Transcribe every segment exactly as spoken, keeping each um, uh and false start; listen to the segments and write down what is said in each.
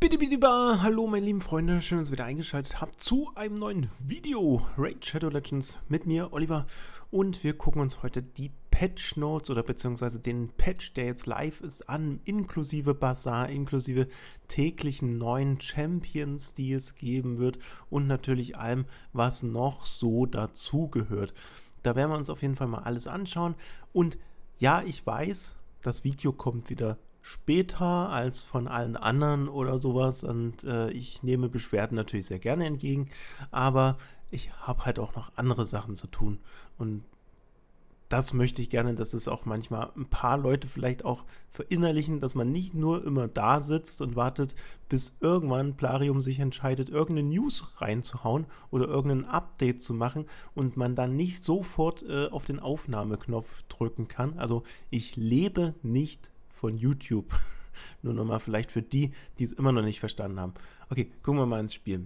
Bitte, bitte, ba. Hallo meine lieben Freunde, schön, dass ihr wieder eingeschaltet habt zu einem neuen Video Raid Shadow Legends mit mir, Oliver, und wir gucken uns heute die Patch Notes oder beziehungsweise den Patch, der jetzt live ist, an, inklusive Bazaar, inklusive täglichen neuen Champions, die es geben wird und natürlich allem, was noch so dazugehört. Da werden wir uns auf jeden Fall mal alles anschauen und ja, ich weiß, das Video kommt wieder später als von allen anderen oder sowas und äh, ich nehme Beschwerden natürlich sehr gerne entgegen, aber ich habe halt auch noch andere Sachen zu tun und das möchte ich gerne, dass es auch manchmal ein paar Leute vielleicht auch verinnerlichen, dass man nicht nur immer da sitzt und wartet, bis irgendwann Plarium sich entscheidet, irgendeine News reinzuhauen oder irgendein Update zu machen und man dann nicht sofort äh, auf den Aufnahmeknopf drücken kann. Also ich lebe nicht von YouTube. Nur nochmal vielleicht für die, die es immer noch nicht verstanden haben. Okay, gucken wir mal ins Spiel.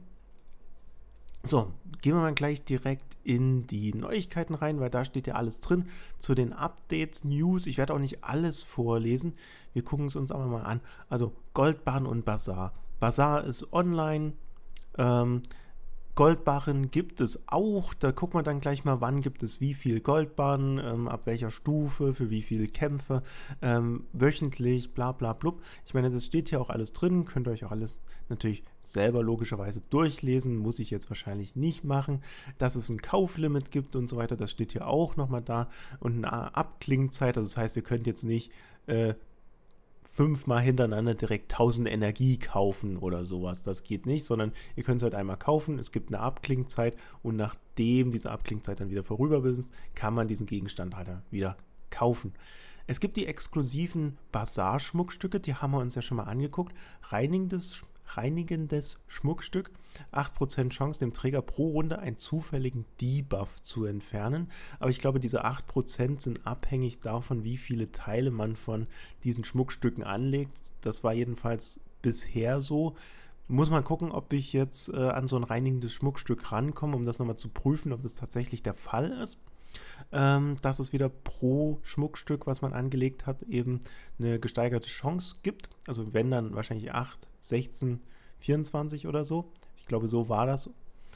So, gehen wir mal gleich direkt in die Neuigkeiten rein, weil da steht ja alles drin zu den Updates, News. Ich werde auch nicht alles vorlesen. Wir gucken es uns aber mal an. Also Goldbarren und Bazaar. Bazaar ist online. Ähm, Goldbarren gibt es auch, da gucken wir dann gleich mal, wann gibt es wie viel Goldbarren, ähm, ab welcher Stufe, für wie viele Kämpfe, ähm, wöchentlich, bla bla blub. Ich meine, das steht hier auch alles drin, könnt ihr euch auch alles natürlich selber logischerweise durchlesen, muss ich jetzt wahrscheinlich nicht machen. Dass es ein Kauflimit gibt und so weiter, das steht hier auch nochmal da und eine Abklingzeit, also das heißt, ihr könnt jetzt nicht äh, fünfmal hintereinander direkt tausend Energie kaufen oder sowas. Das geht nicht, sondern ihr könnt es halt einmal kaufen, es gibt eine Abklingzeit und nachdem diese Abklingzeit dann wieder vorüber ist, kann man diesen Gegenstand halt wieder kaufen. Es gibt die exklusiven Bazaar-Schmuckstücke, die haben wir uns ja schon mal angeguckt. Reinigendes, reinigendes Schmuckstück, acht Prozent Chance, dem Träger pro Runde einen zufälligen Debuff zu entfernen. Aber ich glaube, diese acht Prozent sind abhängig davon, wie viele Teile man von diesen Schmuckstücken anlegt. Das war jedenfalls bisher so. Muss man gucken, ob ich jetzt äh, an so ein reinigendes Schmuckstück rankomme, um das nochmal zu prüfen, ob das tatsächlich der Fall ist. Ähm, dass es wieder pro Schmuckstück, was man angelegt hat, eben eine gesteigerte Chance gibt. Also wenn dann wahrscheinlich acht, sechzehn, vierundzwanzig oder so. Ich glaube, so war das.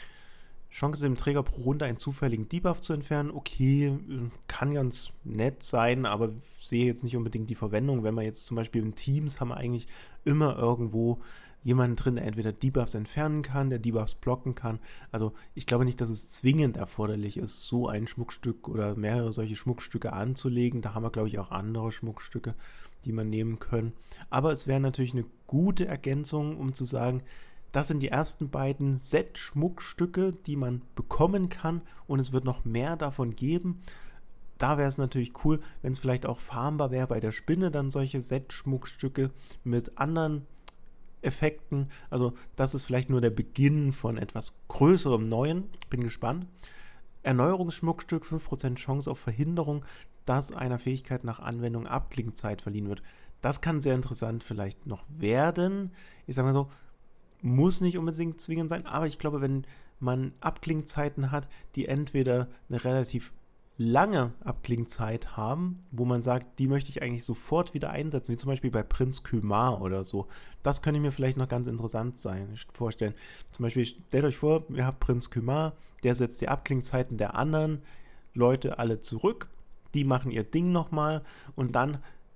Chance dem Träger pro Runde einen zufälligen Debuff zu entfernen. Okay, kann ganz nett sein, aber sehe jetzt nicht unbedingt die Verwendung. Wenn wir jetzt zum Beispiel in Teams haben wir eigentlich immer irgendwo jemanden drin, der entweder Debuffs entfernen kann, der Debuffs blocken kann. Also ich glaube nicht, dass es zwingend erforderlich ist, so ein Schmuckstück oder mehrere solche Schmuckstücke anzulegen. Da haben wir, glaube ich, auch andere Schmuckstücke, die man nehmen können. Aber es wäre natürlich eine gute Ergänzung, um zu sagen, das sind die ersten beiden Set-Schmuckstücke, die man bekommen kann und es wird noch mehr davon geben. Da wäre es natürlich cool, wenn es vielleicht auch farmbar wäre bei der Spinne, dann solche Set-Schmuckstücke mit anderen Effekten. Also das ist vielleicht nur der Beginn von etwas größerem Neuen. Bin gespannt. Erneuerungsschmuckstück, fünf Prozent Chance auf Verhinderung, dass einer Fähigkeit nach Anwendung Abklingzeit verliehen wird. Das kann sehr interessant vielleicht noch werden. Ich sage mal so, muss nicht unbedingt zwingend sein, aber ich glaube, wenn man Abklingzeiten hat, die entweder eine relativ lange Abklingzeit haben, wo man sagt, die möchte ich eigentlich sofort wieder einsetzen, wie zum Beispiel bei Prinz Kymar oder so. Das könnte mir vielleicht noch ganz interessant sein, vorstellen. Zum Beispiel, stellt euch vor, ihr habt Prinz Kymar, der setzt die Abklingzeiten der anderen Leute alle zurück, die machen ihr Ding nochmal und dann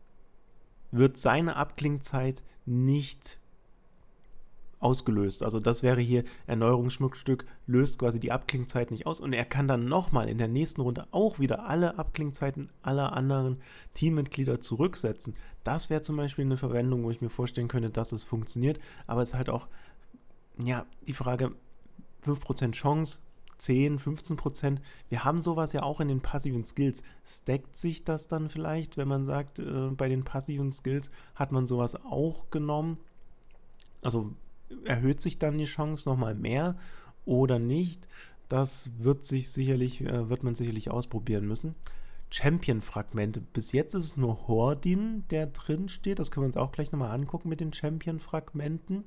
wird seine Abklingzeit nicht ausgelöst. Also das wäre hier Erneuerungsschmuckstück, löst quasi die Abklingzeit nicht aus und er kann dann nochmal in der nächsten Runde auch wieder alle Abklingzeiten aller anderen Teammitglieder zurücksetzen. Das wäre zum Beispiel eine Verwendung, wo ich mir vorstellen könnte, dass es funktioniert, aber es ist halt auch, ja, die Frage, fünf Prozent Chance, zehn, fünfzehn Prozent, wir haben sowas ja auch in den passiven Skills. Stackt sich das dann vielleicht, wenn man sagt, äh, bei den passiven Skills hat man sowas auch genommen? Also erhöht sich dann die Chance nochmal mehr oder nicht? Das wird sich sicherlich, äh, wird man sicherlich ausprobieren müssen. Champion-Fragmente. Bis jetzt ist es nur Hordin, der drin steht. Das können wir uns auch gleich nochmal angucken mit den Champion-Fragmenten.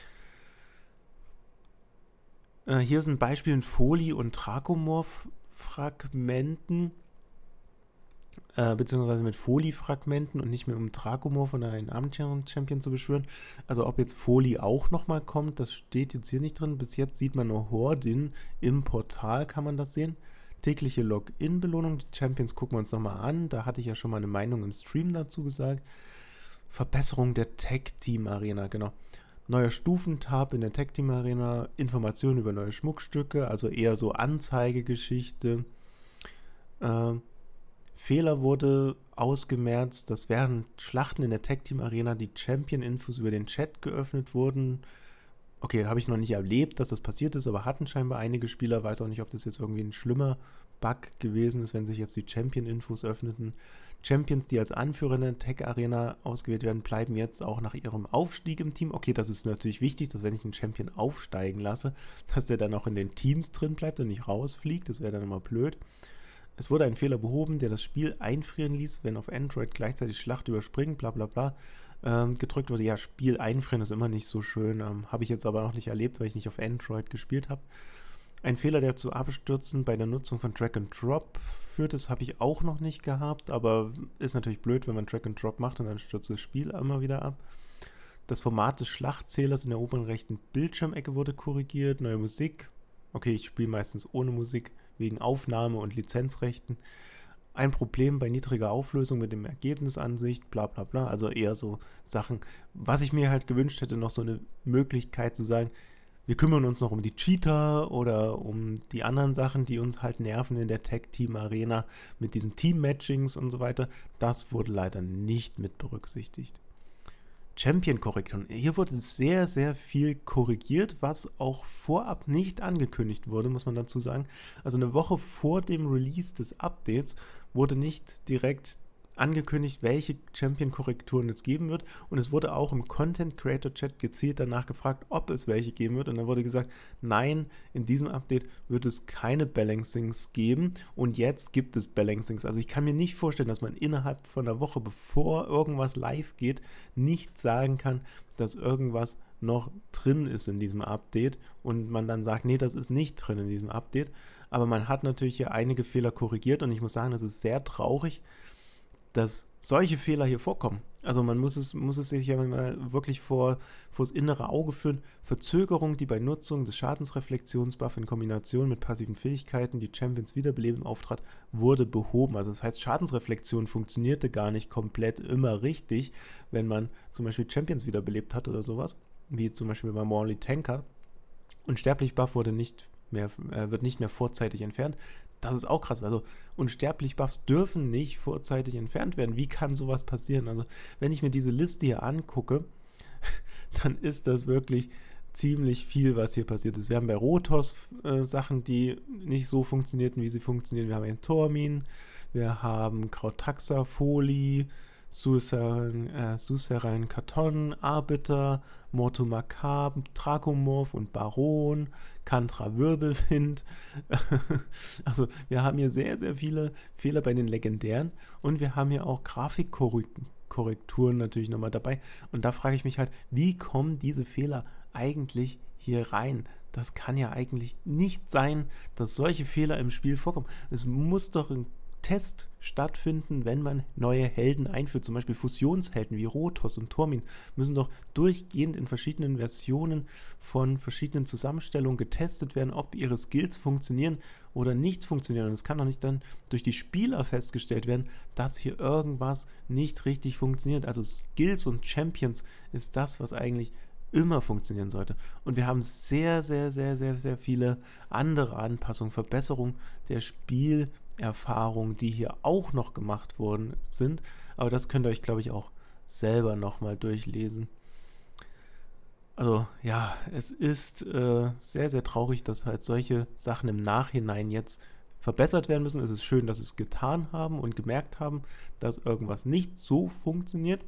Äh, hier ist ein Beispiel in Foli- und Dracomorph-Fragmenten. Äh, beziehungsweise mit Foli-Fragmenten und nicht mehr um Dracomorph oder einen Abend-Champion zu beschwören. Also ob jetzt Foli auch nochmal kommt, das steht jetzt hier nicht drin. Bis jetzt sieht man nur Hordin. Im Portal kann man das sehen. Tägliche Login-Belohnung. Die Champions gucken wir uns nochmal an. Da hatte ich ja schon mal eine Meinung im Stream dazu gesagt. Verbesserung der Tag-Team-Arena, genau. Neuer Stufentab in der Tag-Team-Arena. Informationen über neue Schmuckstücke, also eher so Anzeigegeschichte. Äh, Fehler wurde ausgemerzt, dass während Schlachten in der Tag-Team-Arena die Champion-Infos über den Chat geöffnet wurden. Okay, habe ich noch nicht erlebt, dass das passiert ist, aber hatten scheinbar einige Spieler. Weiß auch nicht, ob das jetzt irgendwie ein schlimmer Bug gewesen ist, wenn sich jetzt die Champion-Infos öffneten. Champions, die als Anführer in der Tag-Arena ausgewählt werden, bleiben jetzt auch nach ihrem Aufstieg im Team. Okay, das ist natürlich wichtig, dass wenn ich einen Champion aufsteigen lasse, dass der dann auch in den Teams drin bleibt und nicht rausfliegt. Das wäre dann immer blöd. Es wurde ein Fehler behoben, der das Spiel einfrieren ließ, wenn auf Android gleichzeitig Schlacht überspringen, bla bla bla, ähm, gedrückt wurde. Ja, Spiel einfrieren ist immer nicht so schön. Ähm, habe ich jetzt aber noch nicht erlebt, weil ich nicht auf Android gespielt habe. Ein Fehler, der zu Abstürzen bei der Nutzung von Drag and Drop führt, das habe ich auch noch nicht gehabt, aber ist natürlich blöd, wenn man Drag and Drop macht und dann stürzt das Spiel immer wieder ab. Das Format des Schlachtzählers in der oberen rechten Bildschirmecke wurde korrigiert. Neue Musik. Okay, ich spiele meistens ohne Musik, wegen Aufnahme- und Lizenzrechten. Ein Problem bei niedriger Auflösung mit dem Ergebnisansicht, bla bla bla, also eher so Sachen, was ich mir halt gewünscht hätte, noch so eine Möglichkeit zu sagen, wir kümmern uns noch um die Cheater oder um die anderen Sachen, die uns halt nerven in der Tag-Team-Arena mit diesen Team-Matchings und so weiter. Das wurde leider nicht mit berücksichtigt. Champion-Korrekturen. Hier wurde sehr, sehr viel korrigiert, was auch vorab nicht angekündigt wurde, muss man dazu sagen. Also eine Woche vor dem Release des Updates wurde nicht direkt angekündigt, welche Champion-Korrekturen es geben wird. Und es wurde auch im Content-Creator-Chat gezielt danach gefragt, ob es welche geben wird. Und dann wurde gesagt, nein, in diesem Update wird es keine Balancings geben. Und jetzt gibt es Balancings. Also ich kann mir nicht vorstellen, dass man innerhalb von einer Woche, bevor irgendwas live geht, nicht sagen kann, dass irgendwas noch drin ist in diesem Update. Und man dann sagt, nee, das ist nicht drin in diesem Update. Aber man hat natürlich hier einige Fehler korrigiert. Und ich muss sagen, das ist sehr traurig, dass solche Fehler hier vorkommen. Also man muss es, muss es sich ja mal wirklich vor, vor das innere Auge führen. Verzögerung, die bei Nutzung des Schadensreflexionsbuff in Kombination mit passiven Fähigkeiten, die Champions wiederbeleben auftrat, wurde behoben. Also das heißt, Schadensreflexion funktionierte gar nicht komplett immer richtig, wenn man zum Beispiel Champions wiederbelebt hat oder sowas, wie zum Beispiel bei Morley Tanker. Unsterblich-Buff wurde nicht mehr, äh, wird nicht mehr vorzeitig entfernt. Das ist auch krass. Also Unsterblich-Buffs dürfen nicht vorzeitig entfernt werden. Wie kann sowas passieren? Also wenn ich mir diese Liste hier angucke, dann ist das wirklich ziemlich viel, was hier passiert ist. Wir haben bei Rotos äh, Sachen, die nicht so funktionierten, wie sie funktionieren. Wir haben einen Tormin, wir haben Krautaxa, Foli, Susaran, äh, Susaran Karton, Arbiter, Morto Macabre, Dracomorph und Baron, Kantra Wirbelwind. Also wir haben hier sehr, sehr viele Fehler bei den Legendären und wir haben hier auch Grafikkorrekturen natürlich nochmal dabei. Und da frage ich mich halt, wie kommen diese Fehler eigentlich hier rein? Das kann ja eigentlich nicht sein, dass solche Fehler im Spiel vorkommen. Es muss doch ein Test stattfinden, wenn man neue Helden einführt. Zum Beispiel Fusionshelden wie Rotos und Tormin müssen doch durchgehend in verschiedenen Versionen von verschiedenen Zusammenstellungen getestet werden, ob ihre Skills funktionieren oder nicht funktionieren. Und es kann doch nicht dann durch die Spieler festgestellt werden, dass hier irgendwas nicht richtig funktioniert. Also Skills und Champions ist das, was eigentlich immer funktionieren sollte. Und wir haben sehr, sehr, sehr, sehr, sehr viele andere Anpassungen, Verbesserungen der Spielerfahrung, die hier auch noch gemacht worden sind. Aber das könnt ihr euch, glaube ich, auch selber nochmal durchlesen. Also ja, es ist äh, sehr, sehr traurig, dass halt solche Sachen im Nachhinein jetzt verbessert werden müssen. Es ist schön, dass sie es getan haben und gemerkt haben, dass irgendwas nicht so funktioniert.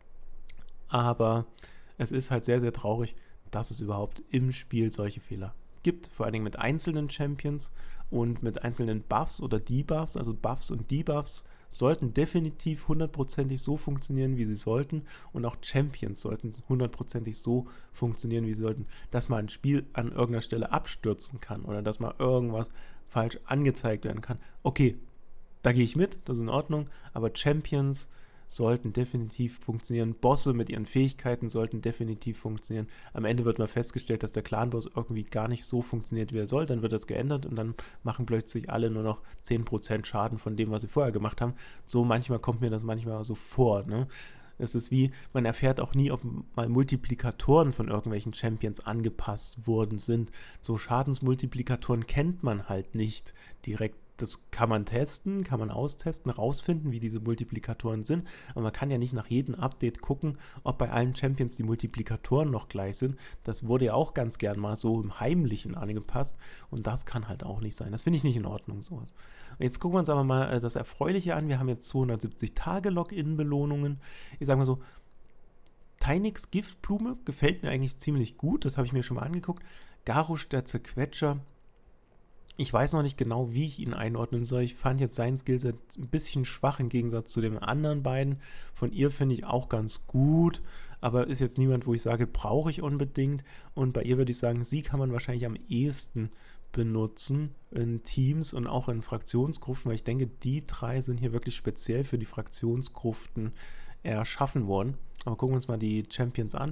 Aber es ist halt sehr, sehr traurig, dass es überhaupt im Spiel solche Fehler gibt. Vor allen Dingen mit einzelnen Champions und mit einzelnen Buffs oder Debuffs. Also Buffs und Debuffs sollten definitiv hundertprozentig so funktionieren, wie sie sollten. Und auch Champions sollten hundertprozentig so funktionieren, wie sie sollten. Dass mal ein Spiel an irgendeiner Stelle abstürzen kann oder dass mal irgendwas falsch angezeigt werden kann. Okay, Da gehe ich mit, das ist in Ordnung, aber Champions sollten definitiv funktionieren. Bosse mit ihren Fähigkeiten sollten definitiv funktionieren. Am Ende wird mal festgestellt, dass der Clan-Boss irgendwie gar nicht so funktioniert, wie er soll. Dann wird das geändert und dann machen plötzlich alle nur noch zehn Prozent Schaden von dem, was sie vorher gemacht haben. So manchmal kommt mir das manchmal so vor, ne? Es ist wie, man erfährt auch nie, ob mal Multiplikatoren von irgendwelchen Champions angepasst worden sind. So Schadensmultiplikatoren kennt man halt nicht direkt. Das kann man testen, kann man austesten, rausfinden, wie diese Multiplikatoren sind. Aber man kann ja nicht nach jedem Update gucken, ob bei allen Champions die Multiplikatoren noch gleich sind. Das wurde ja auch ganz gern mal so im Heimlichen angepasst. Und das kann halt auch nicht sein. Das finde ich nicht in Ordnung, sowas. Und jetzt gucken wir uns aber mal das Erfreuliche an. Wir haben jetzt zweihundertsiebzig Tage Login-Belohnungen. Ich sage mal so, Tynix Giftblume gefällt mir eigentlich ziemlich gut. Das habe ich mir schon mal angeguckt. Garrosh der Zerquetscher. Ich weiß noch nicht genau, wie ich ihn einordnen soll. Ich fand jetzt sein Skillset ein bisschen schwach im Gegensatz zu den anderen beiden. Von ihr finde ich auch ganz gut, aber ist jetzt niemand, wo ich sage, brauche ich unbedingt. Und bei ihr würde ich sagen, sie kann man wahrscheinlich am ehesten benutzen in Teams und auch in Fraktionsgruppen, weil ich denke, die drei sind hier wirklich speziell für die Fraktionsgruppen erschaffen worden. Aber gucken wir uns mal die Champions an.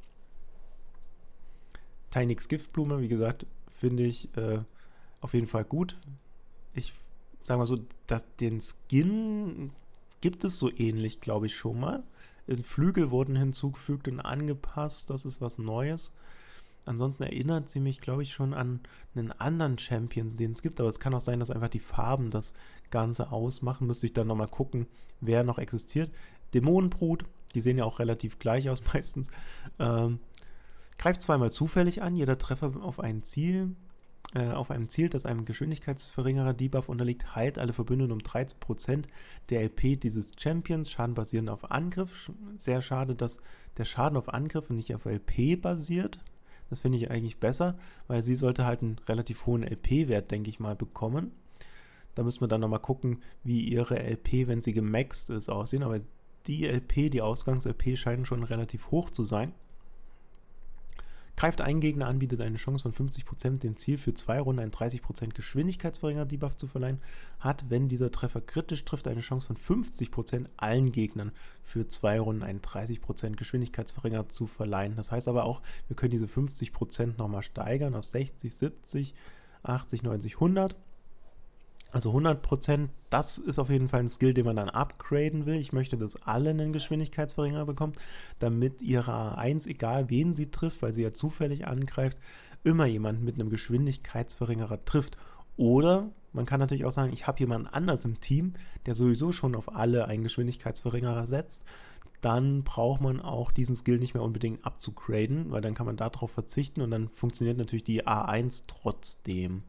Tynix Giftblume, wie gesagt, finde ich äh, auf jeden Fall gut. Ich sage mal so, dass den Skin gibt es so ähnlich, glaube ich, schon mal. Flügel wurden hinzugefügt und angepasst, das ist was Neues. Ansonsten erinnert sie mich, glaube ich, schon an einen anderen Champions, den es gibt, aber es kann auch sein, dass einfach die Farben das Ganze ausmachen. Müsste ich dann nochmal gucken, wer noch existiert. Dämonenbrut, die sehen ja auch relativ gleich aus meistens. Ähm, greift zweimal zufällig an, jeder Treffer auf ein Ziel. Auf einem Ziel, das einem Geschwindigkeitsverringerer Debuff unterliegt, heilt alle Verbündeten um dreizehn Prozent der L P dieses Champions, Schaden basierend auf Angriff. Sehr schade, dass der Schaden auf Angriff und nicht auf L P basiert. Das finde ich eigentlich besser, weil sie sollte halt einen relativ hohen L P-Wert, denke ich mal, bekommen. Da müssen wir dann nochmal gucken, wie ihre L P, wenn sie gemaxt ist, aussehen. Aber die L P, die Ausgangs-L P scheinen schon relativ hoch zu sein. Greift einen Gegner an, bietet eine Chance von fünfzig Prozent, dem Ziel für zwei Runden einen dreißig Prozent Geschwindigkeitsverringerer-Debuff zu verleihen, hat, wenn dieser Treffer kritisch trifft, eine Chance von fünfzig Prozent allen Gegnern für zwei Runden einen dreißig Prozent Geschwindigkeitsverringerer zu verleihen. Das heißt aber auch, wir können diese fünfzig Prozent nochmal steigern auf sechzig, siebzig, achtzig, neunzig, hundert. Also hundert Prozent, das ist auf jeden Fall ein Skill, den man dann upgraden will. Ich möchte, dass alle einen Geschwindigkeitsverringerer bekommen, damit ihre A eins, egal wen sie trifft, weil sie ja zufällig angreift, immer jemanden mit einem Geschwindigkeitsverringerer trifft. Oder man kann natürlich auch sagen, ich habe jemanden anders im Team, der sowieso schon auf alle einen Geschwindigkeitsverringerer setzt. Dann braucht man auch diesen Skill nicht mehr unbedingt abzugraden, weil dann kann man darauf verzichten und dann funktioniert natürlich die A eins trotzdem.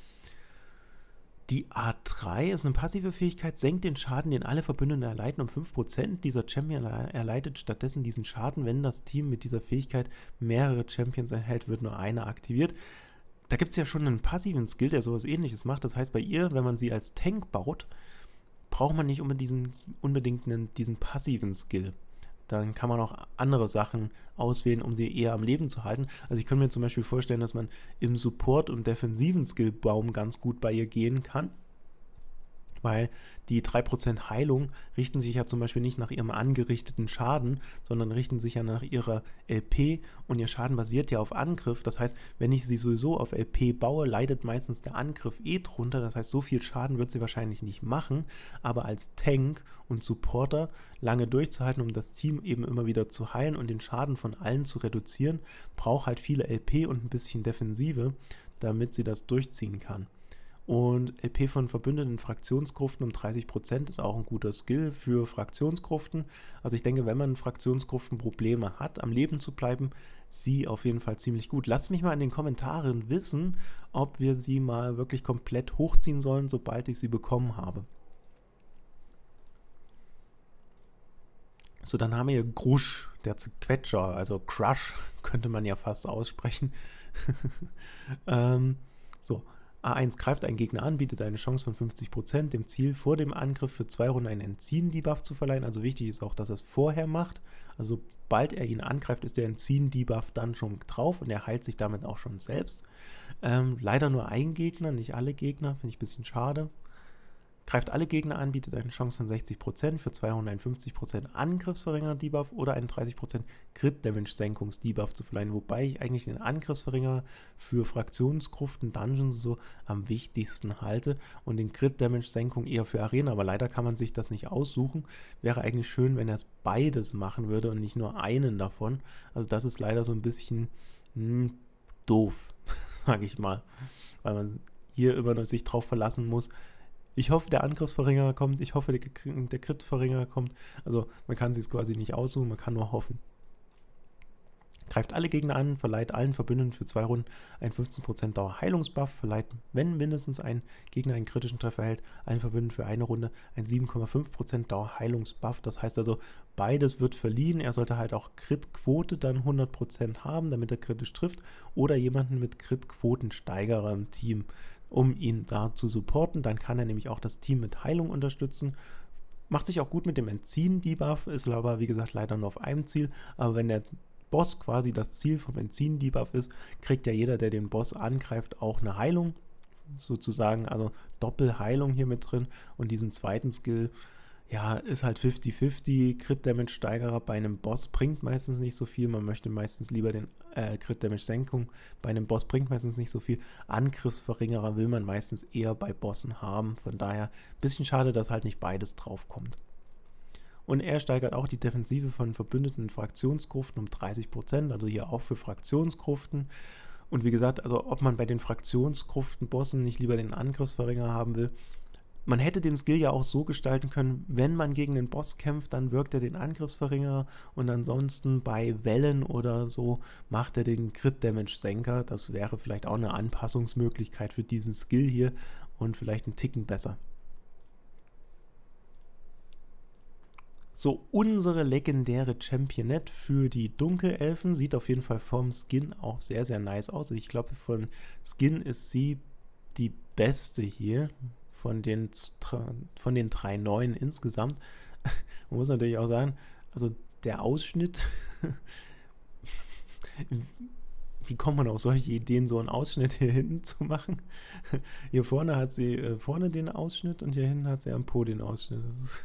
Die A drei ist eine passive Fähigkeit, senkt den Schaden, den alle Verbündeten erleiden, um fünf Prozent. Dieser Champion erleidet stattdessen diesen Schaden, wenn das Team mit dieser Fähigkeit mehrere Champions enthält, wird nur einer aktiviert. Da gibt es ja schon einen passiven Skill, der sowas Ähnliches macht. Das heißt, bei ihr, wenn man sie als Tank baut, braucht man nicht unbedingt diesen, unbedingt einen, diesen passiven Skill. Dann kann man auch andere Sachen auswählen, um sie eher am Leben zu halten. Also ich könnte mir zum Beispiel vorstellen, dass man im Support- und defensiven Skillbaum ganz gut bei ihr gehen kann, weil die drei Prozent Heilung richten sich ja zum Beispiel nicht nach ihrem angerichteten Schaden, sondern richten sich ja nach ihrer L P und ihr Schaden basiert ja auf Angriff. Das heißt, wenn ich sie sowieso auf L P baue, leidet meistens der Angriff eh drunter. Das heißt, so viel Schaden wird sie wahrscheinlich nicht machen, aber als Tank und Supporter lange durchzuhalten, um das Team eben immer wieder zu heilen und den Schaden von allen zu reduzieren, braucht halt viele L P und ein bisschen Defensive, damit sie das durchziehen kann. Und L P von verbündeten Fraktionsgruppen um dreißig Prozent ist auch ein guter Skill für Fraktionsgruppen. Also ich denke, wenn man Fraktionsgruppen Probleme hat, am Leben zu bleiben, sie auf jeden Fall ziemlich gut. Lasst mich mal in den Kommentaren wissen, ob wir sie mal wirklich komplett hochziehen sollen, sobald ich sie bekommen habe. So, dann haben wir hier Grusch, der Zerquetscher, also Crush, könnte man ja fast aussprechen. ähm, so. A eins greift einen Gegner an, bietet eine Chance von fünfzig Prozent, dem Ziel vor dem Angriff für zwei Runden einen Entziehen-Debuff zu verleihen. Also wichtig ist auch, dass er es vorher macht. Also sobald er ihn angreift, ist der Entziehen-Debuff dann schon drauf und er heilt sich damit auch schon selbst. Ähm, leider nur ein Gegner, nicht alle Gegner, finde ich ein bisschen schade. Greift alle Gegner an, bietet eine Chance von sechzig Prozent für zweihundertfünfzig Prozent Angriffsverringerer-Debuff oder einen dreißig Prozent Crit-Damage-Senkungs-Debuff zu verleihen, wobei ich eigentlich den Angriffsverringerer für Fraktionsgruften, Dungeons so am wichtigsten halte und den Crit-Damage-Senkung eher für Arena, aber leider kann man sich das nicht aussuchen. Wäre eigentlich schön, wenn er es beides machen würde und nicht nur einen davon. Also das ist leider so ein bisschen hm, doof, sage ich mal, weil man hier immer noch sich drauf verlassen muss. Ich hoffe, der Angriffsverringerer kommt, ich hoffe, der, der Crit-Verringerer kommt. Also man kann sich es quasi nicht aussuchen, man kann nur hoffen. Greift alle Gegner an, verleiht allen Verbündeten für zwei Runden einen fünfzehn Prozent Dauer-Heilungsbuff, verleiht, wenn mindestens ein Gegner einen kritischen Treffer hält, allen Verbündeten für eine Runde einen sieben Komma fünf Prozent Dauer-Heilungsbuff. Das heißt also, beides wird verliehen. Er sollte halt auch Crit-Quote dann hundert Prozent haben, damit er kritisch trifft, oder jemanden mit Crit-Quotensteigerer im Team, um ihn da zu supporten. Dann kann er nämlich auch das Team mit Heilung unterstützen. Macht sich auch gut mit dem Entziehen-Debuff, ist aber wie gesagt leider nur auf einem Ziel, aber wenn der Boss quasi das Ziel vom Entziehen-Debuff ist, kriegt ja jeder, der den Boss angreift, auch eine Heilung, sozusagen, also Doppelheilung hier mit drin, und diesen zweiten Skill, ja, ist halt fünfzig fünfzig, Crit-Damage-Steigerer bei einem Boss bringt meistens nicht so viel, man möchte meistens lieber den äh, Crit-Damage-Senkung, bei einem Boss bringt meistens nicht so viel, Angriffsverringerer will man meistens eher bei Bossen haben, von daher ein bisschen schade, dass halt nicht beides drauf kommt. Und er steigert auch die Defensive von verbündeten Fraktionsgruften um dreißig Prozent, also hier auch für Fraktionsgruften. Und wie gesagt, also ob man bei den Fraktionsgruften-Bossen nicht lieber den Angriffsverringerer haben will, man hätte den Skill ja auch so gestalten können, wenn man gegen den Boss kämpft, dann wirkt er den Angriffsverringerer und ansonsten bei Wellen oder so macht er den Crit-Damage-Senker. Das wäre vielleicht auch eine Anpassungsmöglichkeit für diesen Skill hier und vielleicht einen Ticken besser. So, unsere legendäre Championette für die Dunkelelfen sieht auf jeden Fall vom Skin auch sehr, sehr nice aus. Ich glaube, von Skin ist sie die beste hier von den, von den drei neuen insgesamt. Man muss natürlich auch sagen, also der Ausschnitt, wie kommt man auf solche Ideen, so einen Ausschnitt hier hinten zu machen? Hier vorne hat sie äh, vorne den Ausschnitt und hier hinten hat sie am Po den Ausschnitt. Das ist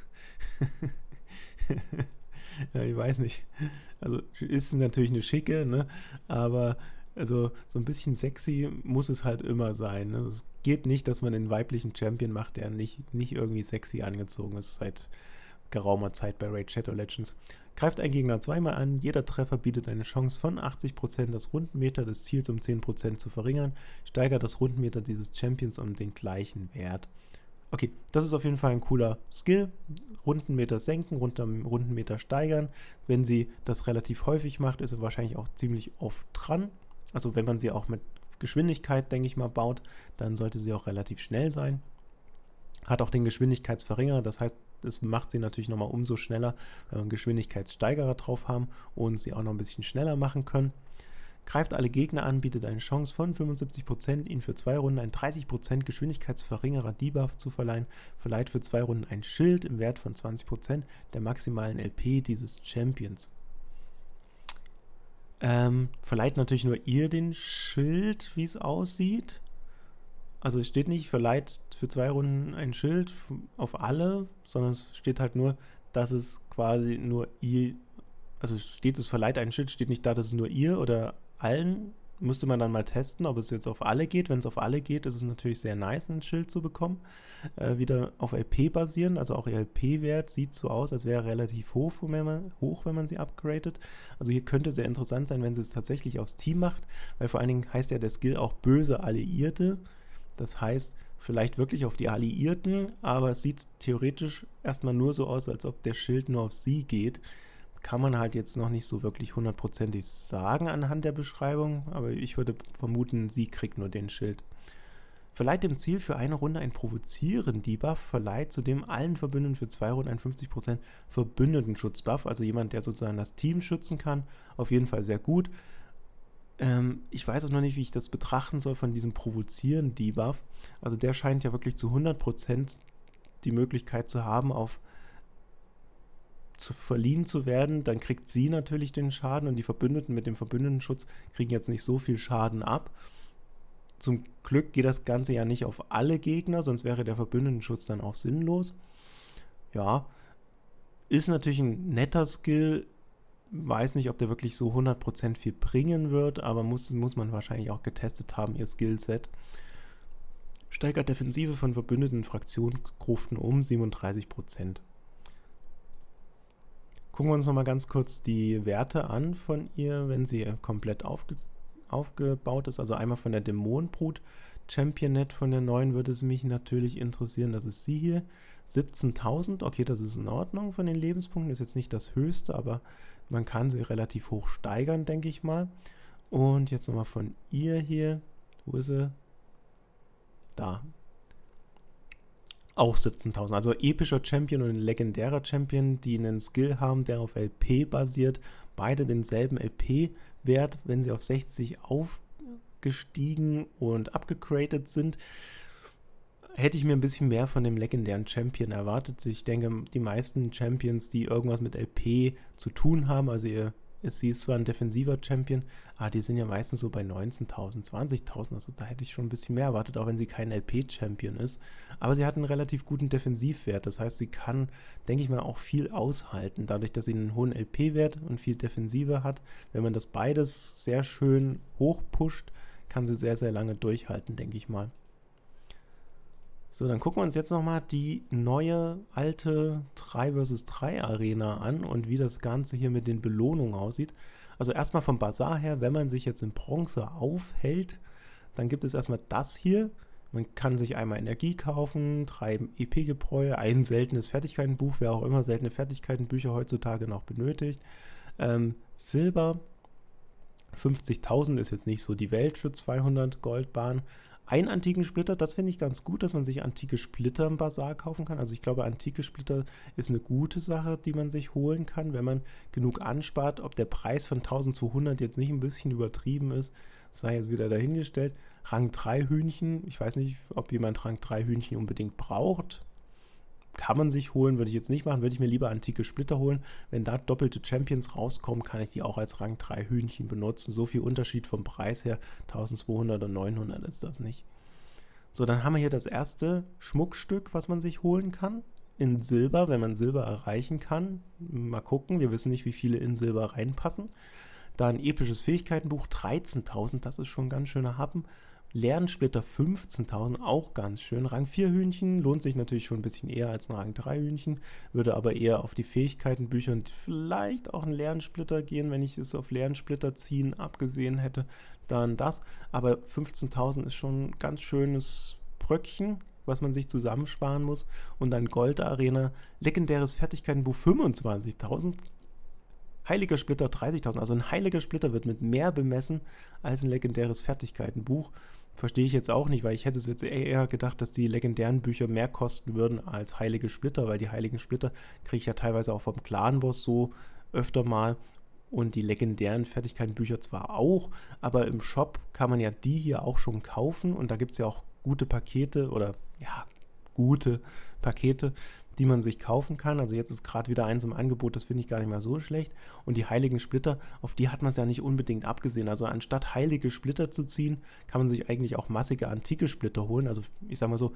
ja, ich weiß nicht. Also ist natürlich eine schicke, ne? Aber also so ein bisschen sexy muss es halt immer sein. Ne? Es geht nicht, dass man einen weiblichen Champion macht, der nicht, nicht irgendwie sexy angezogen ist seit geraumer Zeit bei Raid Shadow Legends. Greift ein Gegner zweimal an, jeder Treffer bietet eine Chance von achtzig Prozent das Rundenmeter des Ziels um zehn Prozent zu verringern, steigert das Rundenmeter dieses Champions um den gleichen Wert. Okay, das ist auf jeden Fall ein cooler Skill. Rundenmeter senken, Rundenmeter steigern. Wenn sie das relativ häufig macht, ist sie wahrscheinlich auch ziemlich oft dran. Also wenn man sie auch mit Geschwindigkeit, denke ich mal, baut, dann sollte sie auch relativ schnell sein. Hat auch den Geschwindigkeitsverringerer, das heißt, das macht sie natürlich nochmal umso schneller, wenn wir einen Geschwindigkeitssteigerer drauf haben und sie auch noch ein bisschen schneller machen können. Greift alle Gegner an, bietet eine Chance von fünfundsiebzig Prozent, ihnen für zwei Runden einen dreißig Prozent Geschwindigkeitsverringerer Debuff zu verleihen, verleiht für zwei Runden ein Schild im Wert von zwanzig Prozent der maximalen L P dieses Champions. Ähm, verleiht natürlich nur ihr den Schild, wie es aussieht. Also es steht nicht, verleiht für zwei Runden ein Schild auf alle, sondern es steht halt nur, dass es quasi nur ihr, also steht es verleiht ein Schild, steht nicht da, dass es nur ihr oder allen. Müsste man dann mal testen, ob es jetzt auf alle geht. Wenn es auf alle geht, ist es natürlich sehr nice, ein Schild zu bekommen. Äh, wieder auf L P basieren, also auch ihr L P-Wert sieht so aus, als wäre er relativ hoch wenn, man, hoch, wenn man sie upgradet. Also hier könnte sehr interessant sein, wenn sie es tatsächlich aufs Team macht, weil vor allen Dingen heißt ja der Skill auch böse Alliierte. Das heißt, vielleicht wirklich auf die Alliierten, aber es sieht theoretisch erstmal nur so aus, als ob der Schild nur auf sie geht. Kann man halt jetzt noch nicht so wirklich hundertprozentig sagen anhand der Beschreibung, aber ich würde vermuten, sie kriegt nur den Schild. Verleiht dem Ziel für eine Runde ein Provozieren-Debuff, verleiht zudem allen Verbündeten für zwei Runden einen fünfzig Prozent Verbündetenschutz-Buff, also jemand, der sozusagen das Team schützen kann, auf jeden Fall sehr gut. Ähm, ich weiß auch noch nicht, wie ich das betrachten soll von diesem Provozieren-Debuff, also der scheint ja wirklich zu hundert Prozent die Möglichkeit zu haben, auf zu verliehen zu werden, dann kriegt sie natürlich den Schaden und die Verbündeten mit dem Verbündetenschutz kriegen jetzt nicht so viel Schaden ab. Zum Glück geht das Ganze ja nicht auf alle Gegner, sonst wäre der Verbündetenschutz dann auch sinnlos. Ja, ist natürlich ein netter Skill. Weiß nicht, ob der wirklich so hundert Prozent viel bringen wird, aber muss, muss man wahrscheinlich auch getestet haben, ihr Skillset. Steigert Defensive von verbündeten Fraktionsgruften um siebenunddreißig Prozent. Gucken wir uns nochmal ganz kurz die Werte an von ihr, wenn sie komplett aufge aufgebaut ist. Also einmal von der Dämonenbrut Championette von der neuen würde es mich natürlich interessieren. Das ist sie hier. siebzehntausend. Okay, das ist in Ordnung von den Lebenspunkten. Ist jetzt nicht das höchste, aber man kann sie relativ hoch steigern, denke ich mal. Und jetzt nochmal von ihr hier. Wo ist sie? Da. Auch siebzehntausend. Also epischer Champion und ein legendärer Champion, die einen Skill haben, der auf L P basiert. Beide denselben L P-Wert, wenn sie auf sechzig aufgestiegen und abgegradet sind. Hätte ich mir ein bisschen mehr von dem legendären Champion erwartet. Ich denke, die meisten Champions, die irgendwas mit L P zu tun haben, also ihr, sie ist zwar ein defensiver Champion, aber die sind ja meistens so bei neunzehntausend, zwanzigtausend, also da hätte ich schon ein bisschen mehr erwartet, auch wenn sie kein L P-Champion ist. Aber sie hat einen relativ guten Defensivwert, das heißt, sie kann, denke ich mal, auch viel aushalten, dadurch, dass sie einen hohen L P-Wert und viel Defensive hat. Wenn man das beides sehr schön hoch pusht, kann sie sehr, sehr lange durchhalten, denke ich mal. So, dann gucken wir uns jetzt nochmal die neue, alte drei versus drei Arena an und wie das Ganze hier mit den Belohnungen aussieht. Also erstmal vom Bazar her, wenn man sich jetzt in Bronze aufhält, dann gibt es erstmal das hier. Man kann sich einmal Energie kaufen, drei E P-Gebräue, ein seltenes Fertigkeitenbuch, wer auch immer seltene Fertigkeitenbücher heutzutage noch benötigt. Ähm, Silber, fünfzigtausend ist jetzt nicht so die Welt für zweihundert Goldbarren. Einen antiken Splitter, das finde ich ganz gut, dass man sich antike Splitter im Bazar kaufen kann. Also ich glaube, antike Splitter ist eine gute Sache, die man sich holen kann, wenn man genug anspart. Ob der Preis von eintausendzweihundert jetzt nicht ein bisschen übertrieben ist, sei jetzt wieder dahingestellt. Rang drei Hühnchen, ich weiß nicht, ob jemand Rang drei Hühnchen unbedingt braucht. Kann man sich holen, würde ich jetzt nicht machen, würde ich mir lieber antike Splitter holen. Wenn da doppelte Champions rauskommen, kann ich die auch als Rang drei Hühnchen benutzen. So viel Unterschied vom Preis her, eintausendzweihundert und neunhundert ist das nicht. So, dann haben wir hier das erste Schmuckstück, was man sich holen kann. In Silber, wenn man Silber erreichen kann. Mal gucken, wir wissen nicht, wie viele in Silber reinpassen. Da ein episches Fähigkeitenbuch, dreizehntausend, das ist schon ein ganz schöner Happen. Lernensplitter fünfzehntausend, auch ganz schön. Rang vier Hühnchen lohnt sich natürlich schon ein bisschen eher als ein Rang drei Hühnchen, würde aber eher auf die Fähigkeitenbücher und vielleicht auch einen Lernsplitter gehen, wenn ich es auf Lernsplitter ziehen abgesehen hätte, dann das. Aber fünfzehntausend ist schon ein ganz schönes Bröckchen, was man sich zusammensparen muss. Und dann Gold Arena, legendäres Fertigkeitenbuch fünfundzwanzigtausend. Heiliger Splitter dreißigtausend, also ein heiliger Splitter wird mit mehr bemessen als ein legendäres Fertigkeitenbuch. Verstehe ich jetzt auch nicht, weil ich hätte es jetzt eher gedacht, dass die legendären Bücher mehr kosten würden als heilige Splitter, weil die heiligen Splitter kriege ich ja teilweise auch vom Clan-Boss so öfter mal und die legendären Fertigkeitenbücher zwar auch, aber im Shop kann man ja die hier auch schon kaufen und da gibt es ja auch gute Pakete oder ja, gute Pakete, die man sich kaufen kann. Also jetzt ist gerade wieder eins im Angebot, das finde ich gar nicht mal so schlecht. Und die heiligen Splitter, auf die hat man es ja nicht unbedingt abgesehen. Also anstatt heilige Splitter zu ziehen, kann man sich eigentlich auch massige antike Splitter holen. Also ich sage mal so,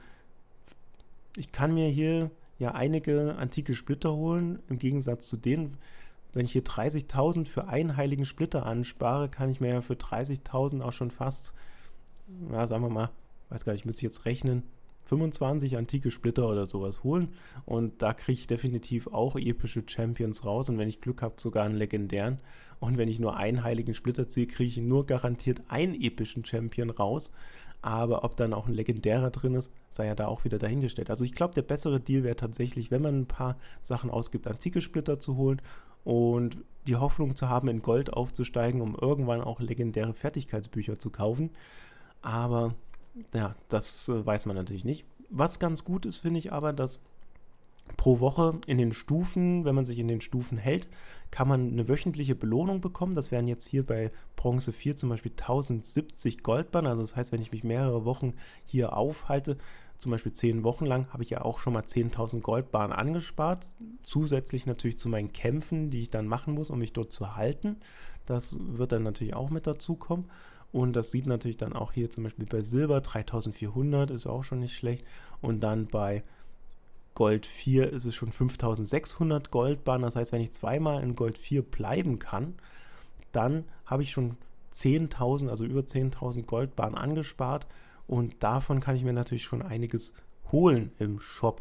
ich kann mir hier ja einige antike Splitter holen, im Gegensatz zu denen, wenn ich hier dreißigtausend für einen heiligen Splitter anspare, kann ich mir ja für dreißigtausend auch schon fast, ja, sagen wir mal, weiß gar nicht, müsste ich jetzt rechnen, fünfundzwanzig antike Splitter oder sowas holen und da kriege ich definitiv auch epische Champions raus und wenn ich Glück habe, sogar einen legendären und wenn ich nur einen heiligen Splitter ziehe, kriege ich nur garantiert einen epischen Champion raus, aber ob dann auch ein legendärer drin ist, sei ja da auch wieder dahingestellt. Also ich glaube, der bessere Deal wäre tatsächlich, wenn man ein paar Sachen ausgibt, antike Splitter zu holen und die Hoffnung zu haben, in Gold aufzusteigen, um irgendwann auch legendäre Fertigkeitsbücher zu kaufen, aber ja, das äh, weiß man natürlich nicht. Was ganz gut ist, finde ich aber, dass pro Woche in den Stufen, wenn man sich in den Stufen hält, kann man eine wöchentliche Belohnung bekommen. Das wären jetzt hier bei Bronze vier zum Beispiel tausendsiebzig Goldbarren. Also das heißt, wenn ich mich mehrere Wochen hier aufhalte, zum Beispiel zehn Wochen lang, habe ich ja auch schon mal zehntausend Goldbarren angespart. Zusätzlich natürlich zu meinen Kämpfen, die ich dann machen muss, um mich dort zu halten. Das wird dann natürlich auch mit dazu kommen. Und das sieht natürlich dann auch hier zum Beispiel bei Silber dreitausendvierhundert, ist auch schon nicht schlecht. Und dann bei Gold vier ist es schon fünftausendsechshundert Goldbarren. Das heißt, wenn ich zweimal in Gold vier bleiben kann, dann habe ich schon zehntausend, also über zehntausend Goldbarren angespart. Und davon kann ich mir natürlich schon einiges holen im Shop.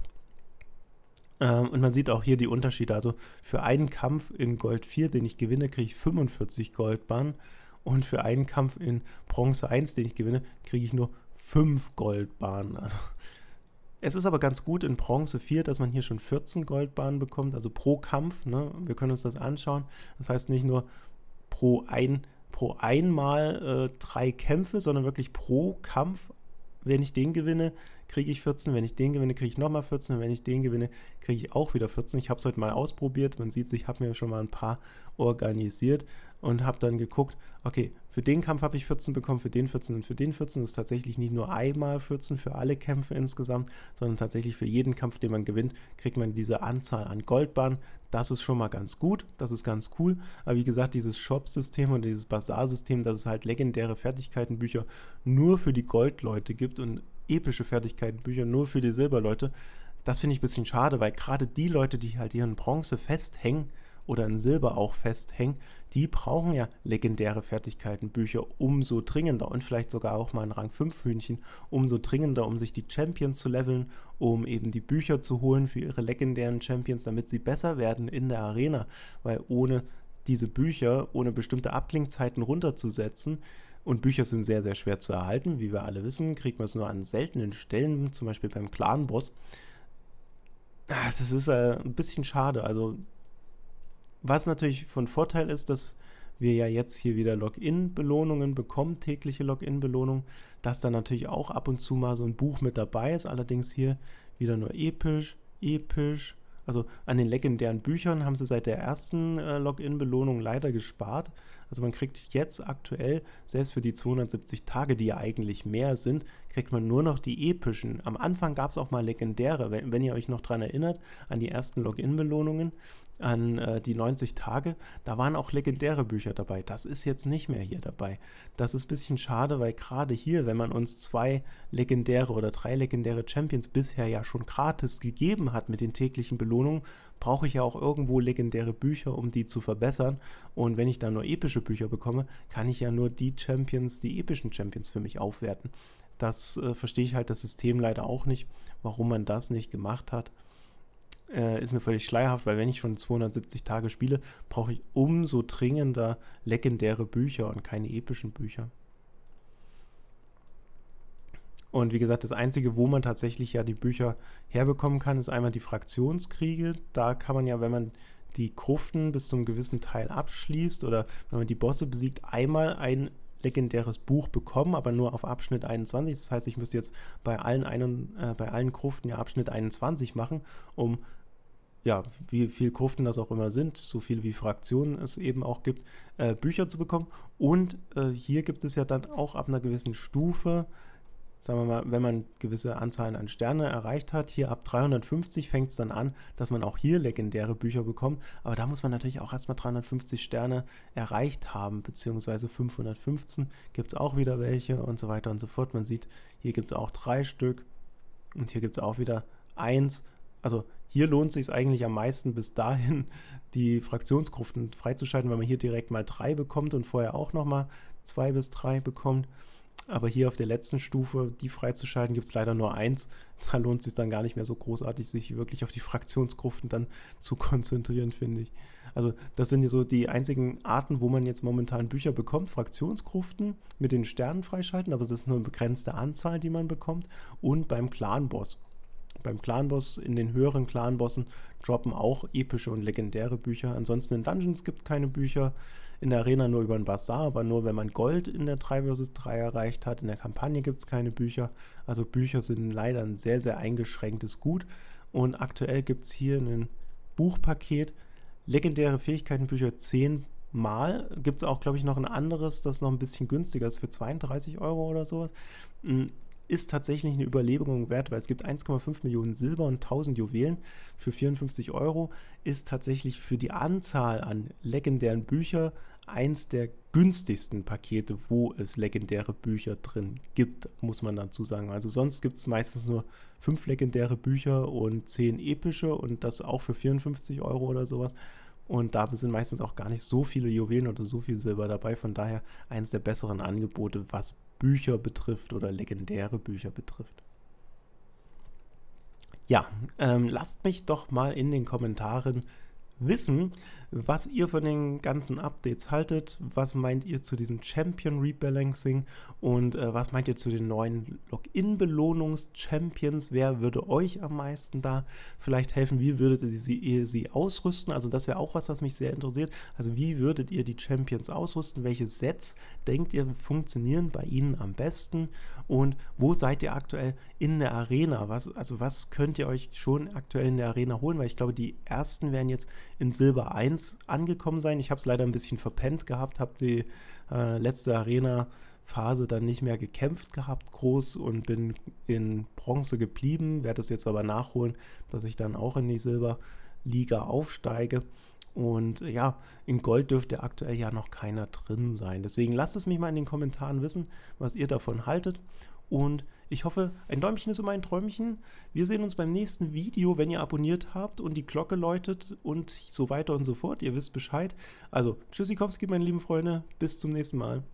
Ähm, und man sieht auch hier die Unterschiede. Also für einen Kampf in Gold vier, den ich gewinne, kriege ich fünfundvierzig Goldbarren. Und für einen Kampf in Bronze eins, den ich gewinne, kriege ich nur fünf Goldbarren. Also es ist aber ganz gut in Bronze vier, dass man hier schon vierzehn Goldbarren bekommt, also pro Kampf. Ne? Wir können uns das anschauen. Das heißt nicht nur pro, ein, pro einmal äh, drei Kämpfe, sondern wirklich pro Kampf. Wenn ich den gewinne, kriege ich vierzehn. Wenn ich den gewinne, kriege ich nochmal vierzehn. Und wenn ich den gewinne, kriege ich auch wieder vierzehn. Ich habe es heute mal ausprobiert. Man sieht, ich habe mir schon mal ein paar organisiert und habe dann geguckt, okay, für den Kampf habe ich vierzehn bekommen, für den vierzehn und für den vierzehn. Das ist tatsächlich nicht nur einmal vierzehn für alle Kämpfe insgesamt, sondern tatsächlich für jeden Kampf, den man gewinnt, kriegt man diese Anzahl an Goldbarren. Das ist schon mal ganz gut, das ist ganz cool. Aber wie gesagt, dieses Shop-System und dieses Bazar-System, dass es halt legendäre Fertigkeitenbücher nur für die Goldleute gibt und epische Fertigkeitenbücher nur für die Silberleute, das finde ich ein bisschen schade, weil gerade die Leute, die halt hier in Bronze festhängen oder in Silber auch festhängen, die brauchen ja legendäre Fertigkeitenbücher umso dringender und vielleicht sogar auch mal ein Rang fünf Hühnchen umso dringender, um sich die Champions zu leveln, um eben die Bücher zu holen für ihre legendären Champions, damit sie besser werden in der Arena, weil ohne diese Bücher, ohne bestimmte Abklingzeiten runterzusetzen, und Bücher sind sehr, sehr schwer zu erhalten, wie wir alle wissen, kriegt man es nur an seltenen Stellen, zum Beispiel beim Clan-Boss. Das ist äh, ein bisschen schade, also was natürlich von Vorteil ist, dass wir ja jetzt hier wieder Login-Belohnungen bekommen, tägliche Login-Belohnungen, dass da natürlich auch ab und zu mal so ein Buch mit dabei ist, allerdings hier wieder nur episch, episch, also an den legendären Büchern haben sie seit der ersten äh, Login-Belohnung leider gespart, also man kriegt jetzt aktuell, selbst für die zweihundertsiebzig Tage, die ja eigentlich mehr sind, kriegt man nur noch die epischen. Am Anfang gab es auch mal legendäre, wenn, wenn ihr euch noch daran erinnert, an die ersten Login-Belohnungen, an äh, die neunzig Tage, da waren auch legendäre Bücher dabei. Das ist jetzt nicht mehr hier dabei. Das ist ein bisschen schade, weil gerade hier, wenn man uns zwei legendäre oder drei legendäre Champions bisher ja schon gratis gegeben hat mit den täglichen Belohnungen, brauche ich ja auch irgendwo legendäre Bücher, um die zu verbessern. Und wenn ich da nur epische Bücher bekomme, kann ich ja nur die Champions, die epischen Champions für mich aufwerten. Das äh, verstehe ich halt das System leider auch nicht, warum man das nicht gemacht hat. Äh, ist mir völlig schleierhaft, weil wenn ich schon zweihundertsiebzig Tage spiele, brauche ich umso dringender legendäre Bücher und keine epischen Bücher. Und wie gesagt, das Einzige, wo man tatsächlich ja die Bücher herbekommen kann, ist einmal die Fraktionskriege. Da kann man ja, wenn man die Gruften bis zum gewissen Teil abschließt oder wenn man die Bosse besiegt, einmal ein legendäres Buch bekommen, aber nur auf Abschnitt einundzwanzig. Das heißt, ich müsste jetzt bei allen, einen, äh, bei allen Gruften ja Abschnitt einundzwanzig machen, um, ja, wie viele Gruften das auch immer sind, so viel wie Fraktionen es eben auch gibt, äh, Bücher zu bekommen. Und äh, hier gibt es ja dann auch ab einer gewissen Stufe, sagen wir mal, wenn man gewisse Anzahlen an Sterne erreicht hat, hier ab dreihundertfünfzig fängt es dann an, dass man auch hier legendäre Bücher bekommt, aber da muss man natürlich auch erstmal dreihundertfünfzig Sterne erreicht haben, beziehungsweise fünfhundertfünfzehn gibt es auch wieder welche und so weiter und so fort. Man sieht, hier gibt es auch drei Stück und hier gibt es auch wieder eins. Also hier lohnt es sich eigentlich am meisten bis dahin, die Fraktionsgruften freizuschalten, weil man hier direkt mal drei bekommt und vorher auch nochmal zwei bis drei bekommt. Aber hier auf der letzten Stufe, die freizuschalten, gibt es leider nur eins. Da lohnt es sich dann gar nicht mehr so großartig, sich wirklich auf die Fraktionsgruften dann zu konzentrieren, finde ich. Also das sind so die einzigen Arten, wo man jetzt momentan Bücher bekommt. Fraktionsgruften mit den Sternen freischalten, aber es ist nur eine begrenzte Anzahl, die man bekommt. Und beim Clan-Boss. Beim Clan-Boss, in den höheren Clan-Bossen, droppen auch epische und legendäre Bücher. Ansonsten in Dungeons gibt es keine Bücher. In der Arena nur über den Bazar, aber nur wenn man Gold in der drei versus drei erreicht hat. In der Kampagne gibt es keine Bücher. Also Bücher sind leider ein sehr, sehr eingeschränktes Gut. Und aktuell gibt es hier ein Buchpaket, legendäre Fähigkeitenbücher zehn Mal. Gibt es auch, glaube ich, noch ein anderes, das noch ein bisschen günstiger ist, für zweiunddreißig Euro oder sowas. Ist tatsächlich eine Überlegung wert, weil es gibt eins Komma fünf Millionen Silber und tausend Juwelen für vierundfünfzig Euro, ist tatsächlich für die Anzahl an legendären Büchern eins der günstigsten Pakete, wo es legendäre Bücher drin gibt, muss man dazu sagen. Also sonst gibt es meistens nur fünf legendäre Bücher und zehn epische und das auch für vierundfünfzig Euro oder sowas. Und da sind meistens auch gar nicht so viele Juwelen oder so viel Silber dabei. Von daher eines der besseren Angebote, was Bücher betrifft oder legendäre Bücher betrifft. Ja, ähm, lasst mich doch mal in den Kommentaren wissen, was ihr von den ganzen Updates haltet, was meint ihr zu diesem Champion Rebalancing und äh, was meint ihr zu den neuen Login-Belohnungs-Champions, wer würde euch am meisten da vielleicht helfen, wie würdet ihr sie, ihr sie ausrüsten, also das wäre auch was, was mich sehr interessiert, also wie würdet ihr die Champions ausrüsten, welche Sets denkt ihr funktionieren bei ihnen am besten und wo seid ihr aktuell in der Arena, was, also was könnt ihr euch schon aktuell in der Arena holen, weil ich glaube, die ersten werden jetzt in Silber eins angekommen sein. Ich habe es leider ein bisschen verpennt gehabt, habe die äh, letzte Arena-Phase dann nicht mehr gekämpft gehabt, groß, und bin in Bronze geblieben, werde das jetzt aber nachholen, dass ich dann auch in die Silberliga aufsteige. Und ja, in Gold dürfte aktuell ja noch keiner drin sein. Deswegen lasst es mich mal in den Kommentaren wissen, was ihr davon haltet. Und ich hoffe, ein Däumchen ist immer ein Träumchen. Wir sehen uns beim nächsten Video, wenn ihr abonniert habt und die Glocke läutet und so weiter und so fort. Ihr wisst Bescheid. Also, Tschüssikowski, meine lieben Freunde. Bis zum nächsten Mal.